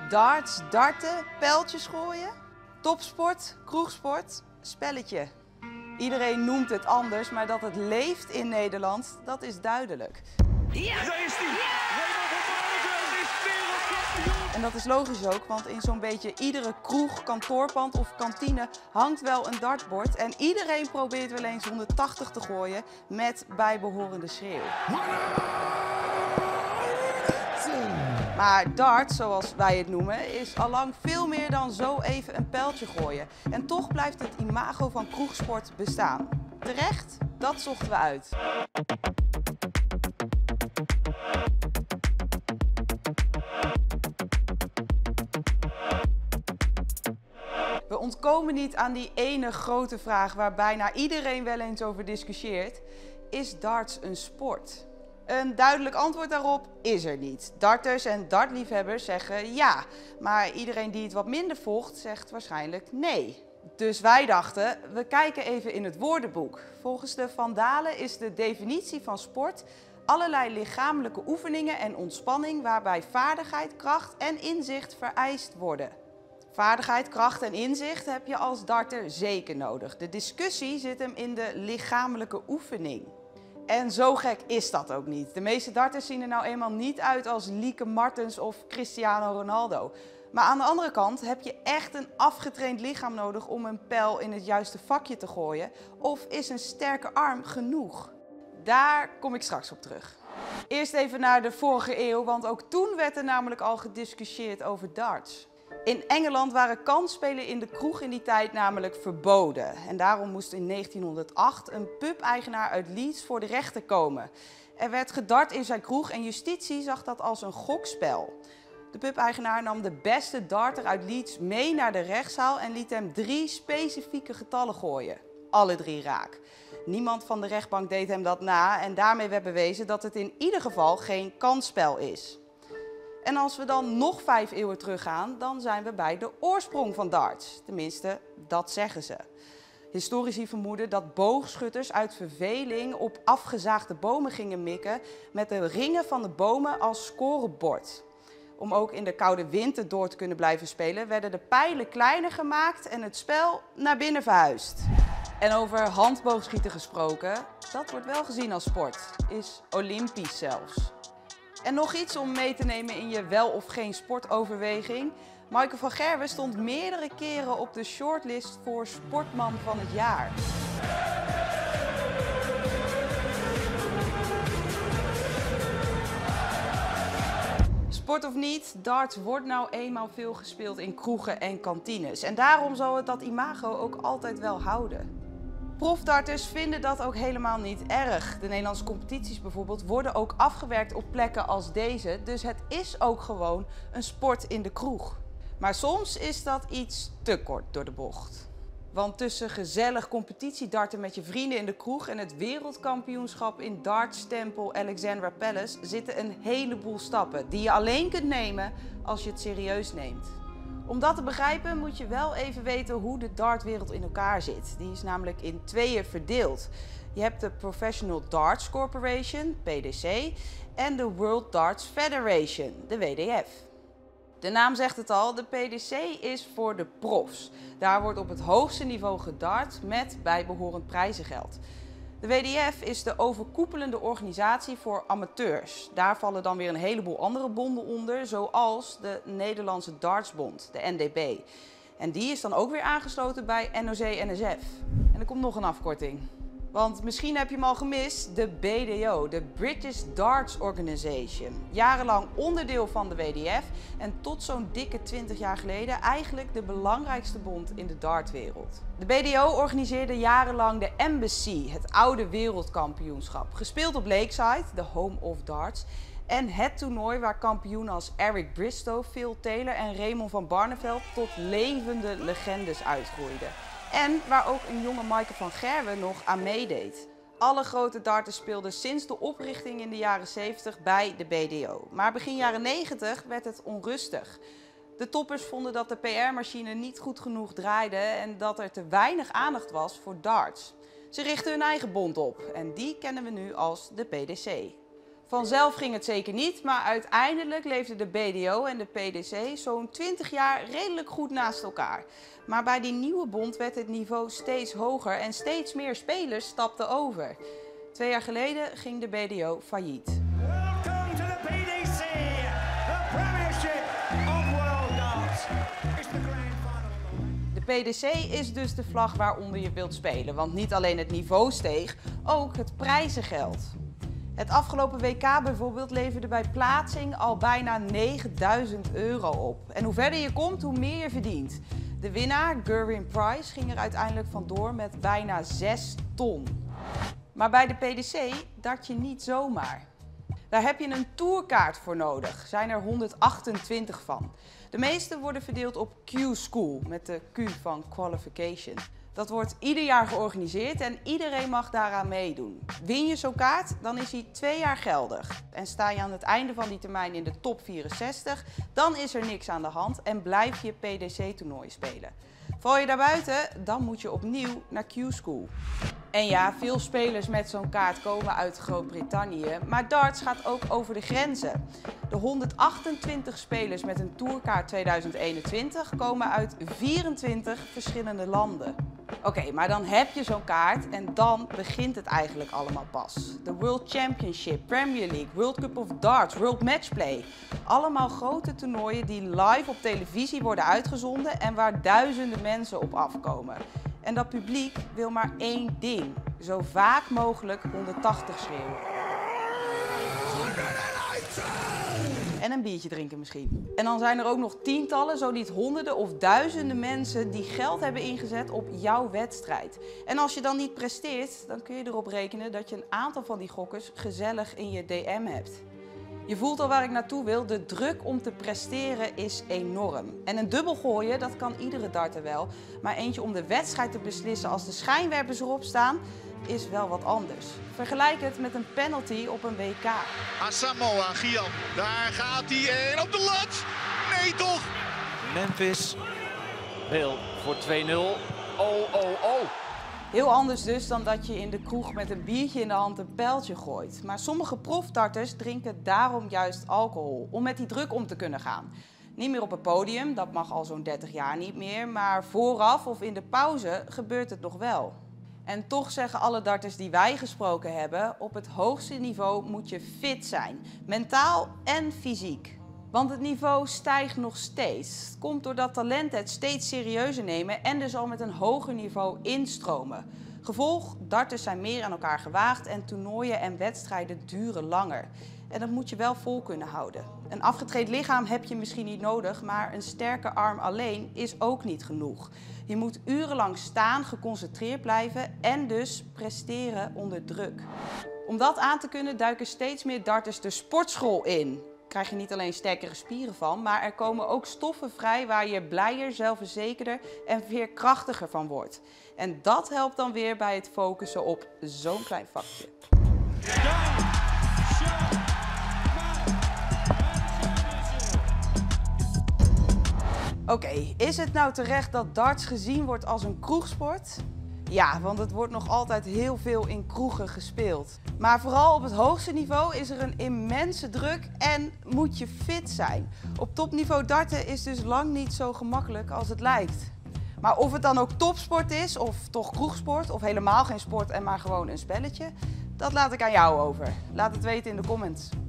Darts, darten, pijltjes gooien, topsport, kroegsport, spelletje. Iedereen noemt het anders, maar dat het leeft in Nederland, dat is duidelijk. Ja! Daar is die! Raymond van Barneveld is wereldkampioen! En dat is logisch ook, want in zo'n beetje iedere kroeg, kantoorpand of kantine hangt wel een dartbord. En iedereen probeert wel eens 180 te gooien met bijbehorende schreeuw. Maar darts, zoals wij het noemen, is allang veel meer dan zo even een pijltje gooien. En toch blijft het imago van kroegsport bestaan. Terecht? Dat zochten we uit. We ontkomen niet aan die ene grote vraag waar bijna iedereen wel eens over discussieert. Is darts een sport? Een duidelijk antwoord daarop is er niet. Darters en dartliefhebbers zeggen ja, maar iedereen die het wat minder volgt zegt waarschijnlijk nee. Dus wij dachten, we kijken even in het woordenboek. Volgens de Van Dalen is de definitie van sport allerlei lichamelijke oefeningen en ontspanning waarbij vaardigheid, kracht en inzicht vereist worden. Vaardigheid, kracht en inzicht heb je als darter zeker nodig. De discussie zit hem in de lichamelijke oefening. En zo gek is dat ook niet. De meeste darters zien er nou eenmaal niet uit als Lieke Martens of Cristiano Ronaldo. Maar aan de andere kant heb je echt een afgetraind lichaam nodig om een pijl in het juiste vakje te gooien. Of is een sterke arm genoeg? Daar kom ik straks op terug. Eerst even naar de vorige eeuw, want ook toen werd er namelijk al gediscussieerd over darts. In Engeland waren kansspelen in de kroeg in die tijd namelijk verboden. En daarom moest in 1908 een pub-eigenaar uit Leeds voor de rechter komen. Er werd gedart in zijn kroeg en justitie zag dat als een gokspel. De pub-eigenaar nam de beste darter uit Leeds mee naar de rechtszaal en liet hem 3 specifieke getallen gooien. Alle 3 raak. Niemand van de rechtbank deed hem dat na en daarmee werd bewezen dat het in ieder geval geen kansspel is. En als we dan nog 5 eeuwen teruggaan, dan zijn we bij de oorsprong van darts. Tenminste, dat zeggen ze. Historici vermoeden dat boogschutters uit verveling op afgezaagde bomen gingen mikken met de ringen van de bomen als scorebord. Om ook in de koude winter door te kunnen blijven spelen, werden de pijlen kleiner gemaakt en het spel naar binnen verhuisd. En over handboogschieten gesproken, dat wordt wel gezien als sport, is olympisch zelfs. En nog iets om mee te nemen in je wel of geen sportoverweging. Maaike van Gerwen stond meerdere keren op de shortlist voor Sportman van het jaar. Sport of niet, darts wordt nou eenmaal veel gespeeld in kroegen en kantines. En daarom zal het dat imago ook altijd wel houden. Profdarters vinden dat ook helemaal niet erg. De Nederlandse competities bijvoorbeeld worden ook afgewerkt op plekken als deze. Dus het is ook gewoon een sport in de kroeg. Maar soms is dat iets te kort door de bocht. Want tussen gezellig competitiedarten met je vrienden in de kroeg en het wereldkampioenschap in dartstempel Alexandra Palace zitten een heleboel stappen die je alleen kunt nemen als je het serieus neemt. Om dat te begrijpen moet je wel even weten hoe de dartwereld in elkaar zit. Die is namelijk in 2 verdeeld. Je hebt de Professional Darts Corporation, PDC, en de World Darts Federation, de WDF. De naam zegt het al, de PDC is voor de profs. Daar wordt op het hoogste niveau gedart met bijbehorend prijzengeld. De WDF is de overkoepelende organisatie voor amateurs. Daar vallen dan weer een heleboel andere bonden onder, zoals de Nederlandse Dartsbond, de NDB. En die is dan ook weer aangesloten bij NOC-NSF. En er komt nog een afkorting. Want misschien heb je hem al gemist, de BDO, de British Darts Organization. Jarenlang onderdeel van de WDF en tot zo'n dikke 20 jaar geleden eigenlijk de belangrijkste bond in de dartwereld. De BDO organiseerde jarenlang de Embassy, het oude wereldkampioenschap. Gespeeld op Lakeside, de home of darts. En het toernooi waar kampioenen als Eric Bristow, Phil Taylor en Raymond van Barneveld tot levende legendes uitgroeiden. En waar ook een jonge Maaike van Gerwen nog aan meedeed. Alle grote darters speelden sinds de oprichting in de jaren 70 bij de BDO. Maar begin jaren 90 werd het onrustig. De toppers vonden dat de PR-machine niet goed genoeg draaide en dat er te weinig aandacht was voor darts. Ze richtten hun eigen bond op en die kennen we nu als de PDC. Vanzelf ging het zeker niet, maar uiteindelijk leefden de BDO en de PDC zo'n 20 jaar redelijk goed naast elkaar. Maar bij die nieuwe bond werd het niveau steeds hoger en steeds meer spelers stapten over. 2 jaar geleden ging de BDO failliet. Welcome to the PDC, the Premiership of World Darts. It's the grand final. De PDC is dus de vlag waaronder je wilt spelen, want niet alleen het niveau steeg, ook het prijzengeld. Het afgelopen WK bijvoorbeeld leverde bij plaatsing al bijna €9.000 op. En hoe verder je komt, hoe meer je verdient. De winnaar, Gerwyn Price, ging er uiteindelijk vandoor met bijna 6 ton. Maar bij de PDC dart je niet zomaar. Daar heb je een tourkaart voor nodig. Er zijn er 128 van. De meeste worden verdeeld op Q-School, met de Q van Qualification. Dat wordt ieder jaar georganiseerd en iedereen mag daaraan meedoen. Win je zo'n kaart, dan is hij 2 jaar geldig. En sta je aan het einde van die termijn in de top 64, dan is er niks aan de hand en blijf je PDC-toernooi spelen. Val je daarbuiten, dan moet je opnieuw naar Q-School. En ja, veel spelers met zo'n kaart komen uit Groot-Brittannië, maar darts gaat ook over de grenzen. De 128 spelers met een tourkaart 2021 komen uit 24 verschillende landen. Oké, maar dan heb je zo'n kaart en dan begint het eigenlijk allemaal pas. De World Championship, Premier League, World Cup of Darts, World Matchplay. Allemaal grote toernooien die live op televisie worden uitgezonden en waar duizenden mensen op afkomen. En dat publiek wil maar één ding: zo vaak mogelijk 180 schreeuwen. En een biertje drinken misschien. En dan zijn er ook nog tientallen, zo niet honderden of duizenden mensen die geld hebben ingezet op jouw wedstrijd. En als je dan niet presteert, dan kun je erop rekenen dat je een aantal van die gokkers gezellig in je DM hebt. Je voelt al waar ik naartoe wil, de druk om te presteren is enorm. En een dubbel gooien, dat kan iedere darter wel. Maar eentje om de wedstrijd te beslissen als de schijnwerpers erop staan, is wel wat anders. Vergelijk het met een penalty op een WK. Asamoah Gyan, daar gaat hij en op de lat. Nee toch? Memphis wil voor 2-0. Oh, oh, oh. Heel anders dus dan dat je in de kroeg met een biertje in de hand een pijltje gooit. Maar sommige profdarters drinken daarom juist alcohol, om met die druk om te kunnen gaan. Niet meer op het podium, dat mag al zo'n 30 jaar niet meer, maar vooraf of in de pauze gebeurt het nog wel. En toch zeggen alle darters die wij gesproken hebben, op het hoogste niveau moet je fit zijn, mentaal en fysiek. Want het niveau stijgt nog steeds. Het komt doordat talenten het steeds serieuzer nemen en dus al met een hoger niveau instromen. Gevolg, darters zijn meer aan elkaar gewaagd en toernooien en wedstrijden duren langer. En dat moet je wel vol kunnen houden. Een afgetraind lichaam heb je misschien niet nodig, maar een sterke arm alleen is ook niet genoeg. Je moet urenlang staan, geconcentreerd blijven en dus presteren onder druk. Om dat aan te kunnen duiken steeds meer darters de sportschool in. Krijg je niet alleen sterkere spieren van, maar er komen ook stoffen vrij waar je blijer, zelfverzekerder en veerkrachtiger van wordt. En dat helpt dan weer bij het focussen op zo'n klein vakje. Oké, is het nou terecht dat darts gezien wordt als een kroegsport? Ja, want het wordt nog altijd heel veel in kroegen gespeeld. Maar vooral op het hoogste niveau is er een immense druk en moet je fit zijn. Op topniveau darten is dus lang niet zo gemakkelijk als het lijkt. Maar of het dan ook topsport is, of toch kroegsport, of helemaal geen sport en maar gewoon een spelletje, dat laat ik aan jou over. Laat het weten in de comments.